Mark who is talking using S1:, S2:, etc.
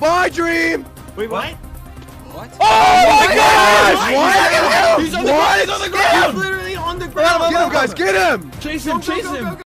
S1: Bye, Dream.
S2: Wait, what?
S3: What?
S1: Oh my gosh!
S2: What?
S1: What?
S2: He's on the ground! He's on the ground!
S4: He's literally on the ground!
S1: Get him, guys! Get him!
S4: Chase him, chase him!